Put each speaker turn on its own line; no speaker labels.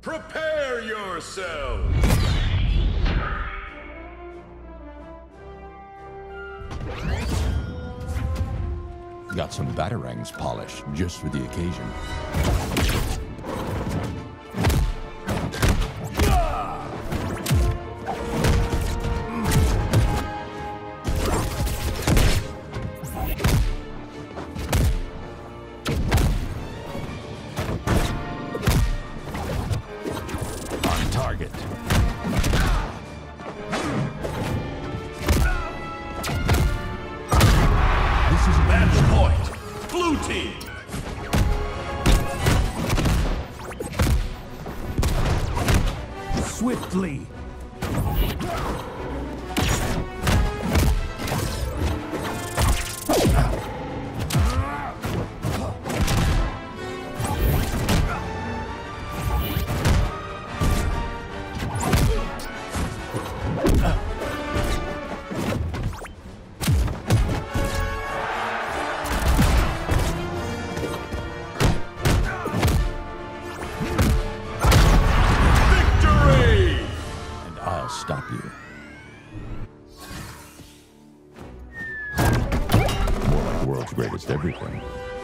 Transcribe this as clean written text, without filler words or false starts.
Prepare yourself!
Got some batarangs polished just for the occasion. On target.
Match point! Blue team!
Swiftly.
Victory!
And I'll stop you. More like world's greatest everything.